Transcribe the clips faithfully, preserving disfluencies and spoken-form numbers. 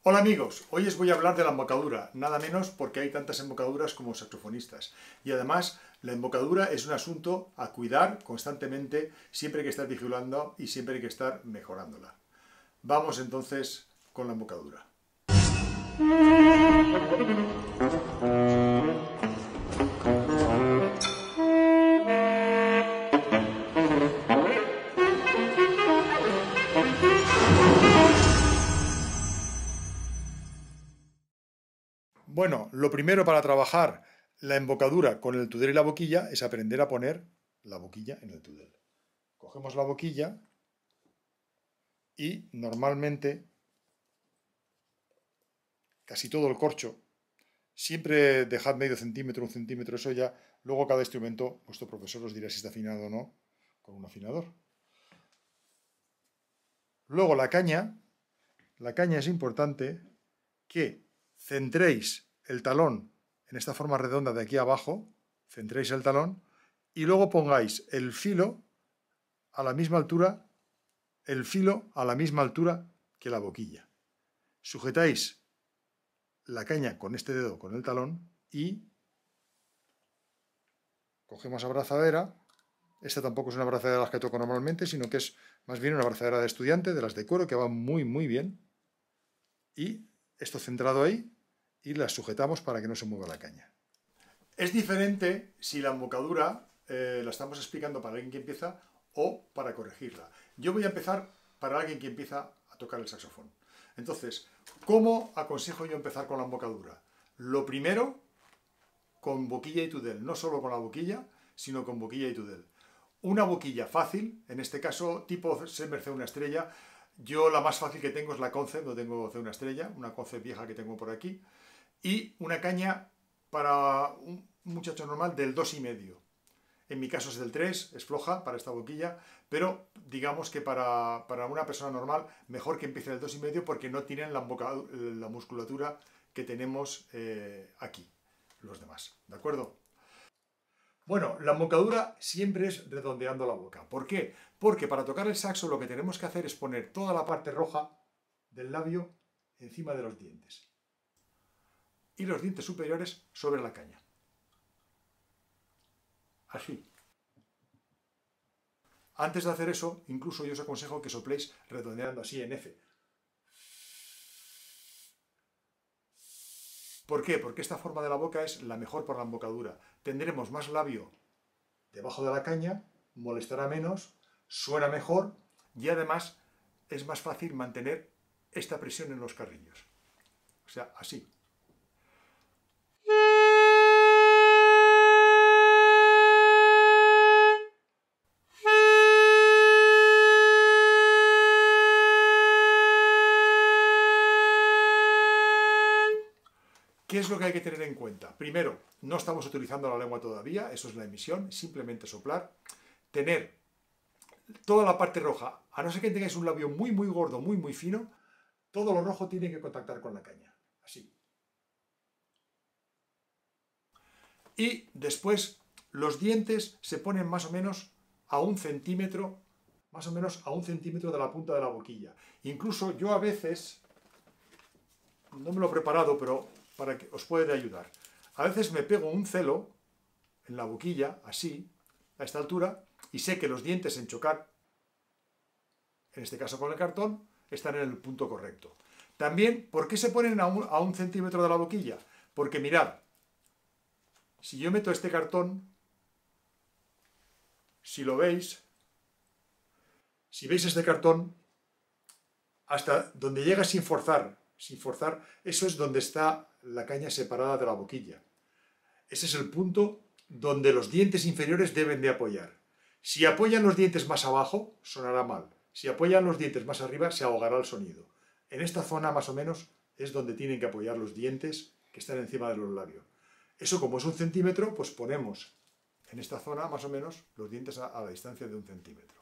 Hola amigos, hoy os voy a hablar de la embocadura, nada menos porque hay tantas embocaduras como saxofonistas. Y además, la embocadura es un asunto a cuidar constantemente, siempre hay que estar vigilando y siempre hay que estar mejorándola. Vamos entonces con la embocadura. Bueno, lo primero para trabajar la embocadura con el tudel y la boquilla es aprender a poner la boquilla en el tudel. Cogemos la boquilla y normalmente casi todo el corcho, siempre dejad medio centímetro, un centímetro, eso ya, luego cada instrumento, vuestro profesor os dirá si está afinado o no con un afinador. Luego la caña, la caña es importante que centréis el talón en esta forma redonda de aquí abajo, centréis el talón y luego pongáis el filo a la misma altura, el filo a la misma altura que la boquilla. Sujetáis la caña con este dedo, con el talón, y cogemos abrazadera. Esta tampoco es una abrazadera de las que toco normalmente, sino que es más bien una abrazadera de estudiante, de las de cuero, que va muy muy bien. Y esto centrado ahí, y las sujetamos para que no se mueva la caña. Es diferente si la embocadura eh, la estamos explicando para alguien que empieza o para corregirla. Yo voy a empezar para alguien que empieza a tocar el saxofón. Entonces, ¿cómo aconsejo yo empezar con la embocadura? Lo primero, con boquilla y tudel. No solo con la boquilla, sino con boquilla y tudel. Una boquilla fácil, en este caso tipo Semper C una estrella. Yo la más fácil que tengo es la Concept, no tengo C una estrella, una Concept vieja que tengo por aquí. Y una caña para un muchacho normal del dos y medio. En mi caso es del tres, es floja para esta boquilla, pero digamos que para, para una persona normal mejor que empiece del dos y medio porque no tienen la, la musculatura que tenemos eh, aquí, los demás, ¿de acuerdo? Bueno, la embocadura siempre es redondeando la boca. ¿Por qué? Porque para tocar el saxo lo que tenemos que hacer es poner toda la parte roja del labio encima de los dientes y los dientes superiores sobre la caña. Así. Antes de hacer eso, incluso yo os aconsejo que sopléis redondeando así en F. ¿Por qué? Porque esta forma de la boca es la mejor por la embocadura. Tendremos más labio debajo de la caña, molestará menos, suena mejor y además es más fácil mantener esta presión en los carrillos. O sea, así. ¿Qué es lo que hay que tener en cuenta? Primero, no estamos utilizando la lengua todavía, eso es la emisión, simplemente soplar. Tener toda la parte roja, a no ser que tengáis un labio muy muy gordo, muy muy fino, todo lo rojo tiene que contactar con la caña, así. Y después los dientes se ponen más o menos a un centímetro, más o menos a un centímetro de la punta de la boquilla. Incluso yo a veces, no me lo he preparado, pero para que os pueda ayudar. A veces me pego un celo en la boquilla, así, a esta altura, y sé que los dientes en chocar, en este caso con el cartón, están en el punto correcto. También, ¿por qué se ponen a un, a un centímetro de la boquilla? Porque mirad, si yo meto este cartón, si lo veis, si veis este cartón, hasta donde llega sin forzar, sin forzar, eso es donde está la caña separada de la boquilla. Ese es el punto donde los dientes inferiores deben de apoyar. Si apoyan los dientes más abajo, sonará mal. Si apoyan los dientes más arriba, se ahogará el sonido. En esta zona, más o menos, es donde tienen que apoyar los dientes que están encima de los labios. Eso, como es un centímetro, pues ponemos en esta zona, más o menos, los dientes a, a la distancia de un centímetro.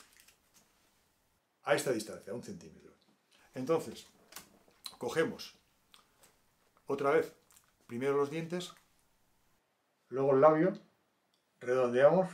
A esta distancia, a un centímetro. Entonces, cogemos otra vez, primero los dientes, luego el labio, redondeamos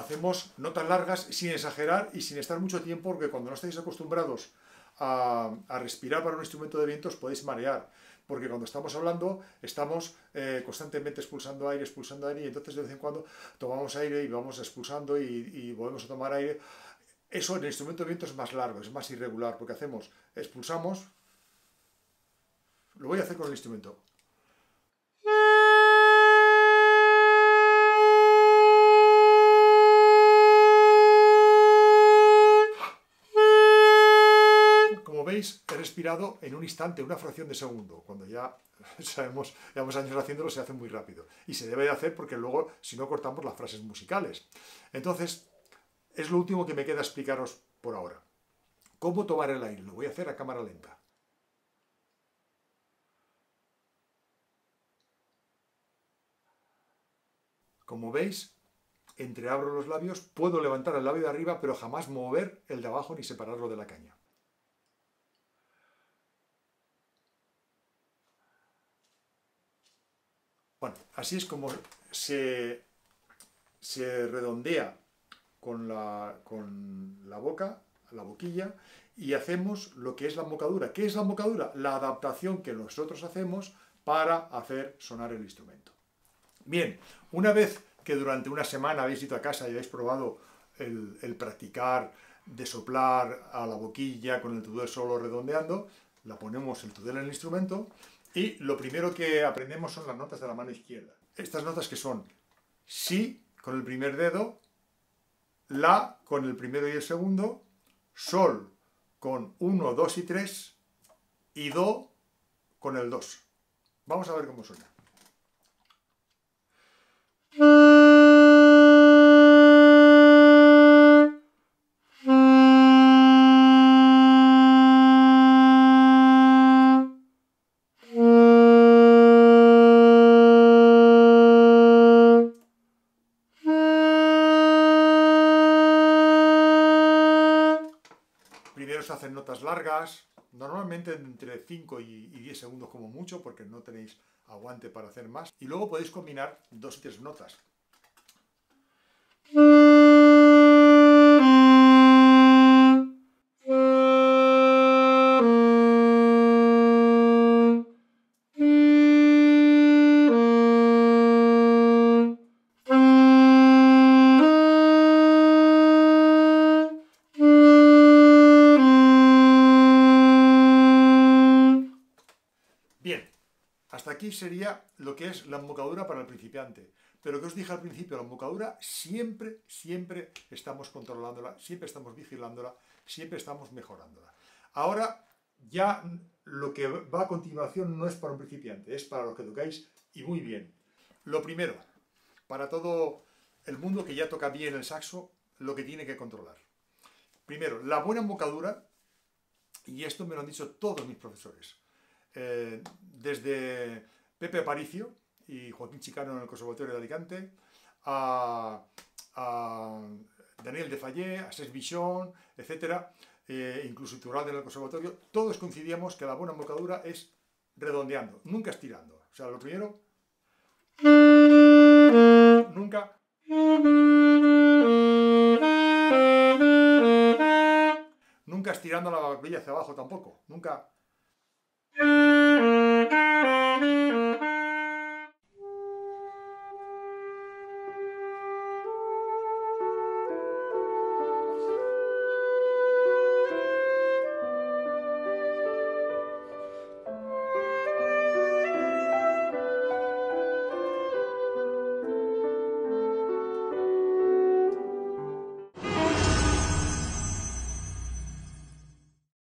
hacemos notas largas sin exagerar y sin estar mucho tiempo, porque cuando no estáis acostumbrados a, a respirar para un instrumento de viento os podéis marear, porque cuando estamos hablando estamos eh, constantemente expulsando aire, expulsando aire, y entonces de vez en cuando tomamos aire y vamos expulsando y, y volvemos a tomar aire. Eso en el instrumento de viento es más largo, es más irregular, porque hacemos, expulsamos, lo voy a hacer con el instrumento. Como veis, he respirado en un instante, una fracción de segundo, cuando ya sabemos, llevamos años haciéndolo, se hace muy rápido. Y se debe de hacer porque luego, si no, cortamos las frases musicales. Entonces, es lo último que me queda explicaros por ahora. ¿Cómo tomar el aire? Lo voy a hacer a cámara lenta. Como veis, entreabro los labios, puedo levantar el labio de arriba, pero jamás mover el de abajo ni separarlo de la caña. Bueno, así es como se, se redondea con la, con la boca, la boquilla, y hacemos lo que es la embocadura. ¿Qué es la embocadura? La adaptación que nosotros hacemos para hacer sonar el instrumento. Bien, una vez que durante una semana habéis ido a casa y habéis probado el, el practicar de soplar a la boquilla con el tudel solo redondeando, la ponemos el tudel en el instrumento y lo primero que aprendemos son las notas de la mano izquierda. Estas notas que son si con el primer dedo, la con el primero y el segundo, sol con uno, dos y tres y do con el dos. Vamos a ver cómo suena. Primero se hacen notas largas, normalmente entre cinco y diez segundos como mucho, porque no tenéis aguante para hacer más. Y luego podéis combinar dos y tres notas. Bien, hasta aquí sería lo que es la embocadura para el principiante. Pero que os dije al principio, la embocadura siempre, siempre estamos controlándola, siempre estamos vigilándola, siempre estamos mejorándola. Ahora ya lo que va a continuación no es para un principiante, es para los que tocáis y muy bien. Lo primero, para todo el mundo que ya toca bien el saxo, lo que tiene que controlar. Primero, la buena embocadura, y esto me lo han dicho todos mis profesores. Eh, desde Pepe Aparicio y Joaquín Chicano en el Conservatorio de Alicante, a, a Daniel de Fallé, a Cesc Bichon, etcétera, eh, incluso Iturralde en el Conservatorio, todos coincidíamos que la buena embocadura es redondeando, nunca estirando. O sea, lo primero, nunca, nunca estirando la barbilla hacia abajo tampoco, nunca.